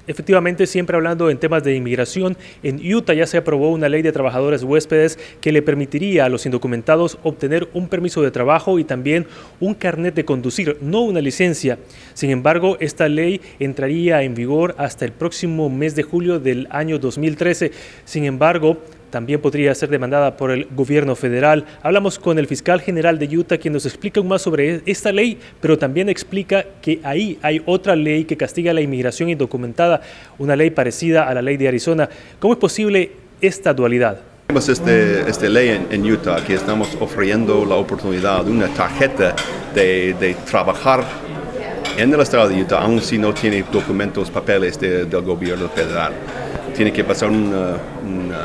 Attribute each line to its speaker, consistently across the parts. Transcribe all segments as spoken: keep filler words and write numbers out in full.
Speaker 1: Efectivamente, siempre hablando en temas de inmigración, en Utah ya se aprobó una ley de trabajadores huéspedes que le permitiría a los indocumentados obtener un permiso de trabajo y también un carnet de conducir, no una licencia. Sin embargo, esta ley entraría en vigor hasta el próximo mes de julio del año dos mil trece. Sin embargo, también podría ser demandada por el gobierno federal. Hablamos con el fiscal general de Utah, quien nos explica más sobre esta ley, pero también explica que ahí hay otra ley que castiga la inmigración indocumentada, una ley parecida a la ley de Arizona. ¿Cómo es posible esta dualidad?
Speaker 2: Tenemos este, esta ley en, en Utah que estamos ofreciendo la oportunidad de una tarjeta de, de trabajar en el estado de Utah, aun si no tiene documentos, papeles de, del gobierno federal. Tiene que pasar una, una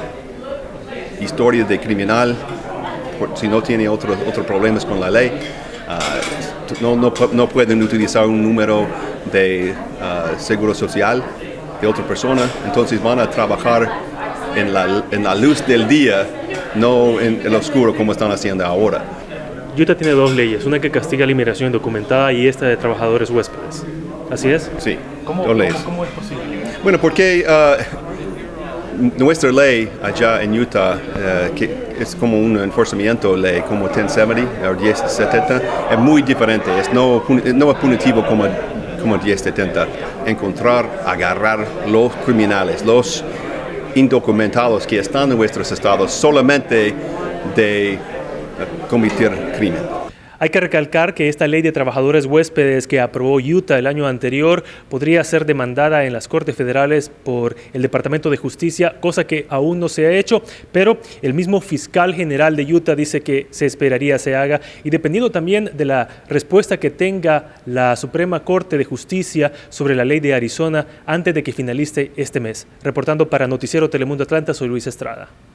Speaker 2: historia de criminal, si no tiene otros otros problemas con la ley, uh, no, no, no pueden utilizar un número de uh, seguro social de otra persona, entonces van a trabajar en la, en la luz del día, no en el oscuro como están haciendo ahora.
Speaker 1: Utah tiene dos leyes, una que castiga la inmigración indocumentada y esta de trabajadores huéspedes. ¿Así es?
Speaker 2: Sí,
Speaker 1: ¿Cómo,
Speaker 2: dos leyes.
Speaker 1: ¿cómo, ¿Cómo es posible?
Speaker 2: Bueno, porque uh, nuestra ley allá en Utah, uh, que es como un enforzamiento ley, como diez setenta o diez setenta, es muy diferente, es no, no es punitivo como, como diez setenta. Encontrar, agarrar los criminales, los indocumentados que están en nuestros estados solamente de uh, cometer crimen.
Speaker 1: Hay que recalcar que esta ley de trabajadores huéspedes que aprobó Utah el año anterior podría ser demandada en las Cortes Federales por el Departamento de Justicia, cosa que aún no se ha hecho, pero el mismo fiscal general de Utah dice que se esperaría se haga, y dependiendo también de la respuesta que tenga la Suprema Corte de Justicia sobre la ley de Arizona antes de que finalice este mes. Reportando para Noticiero Telemundo Atlanta, soy Luis Estrada.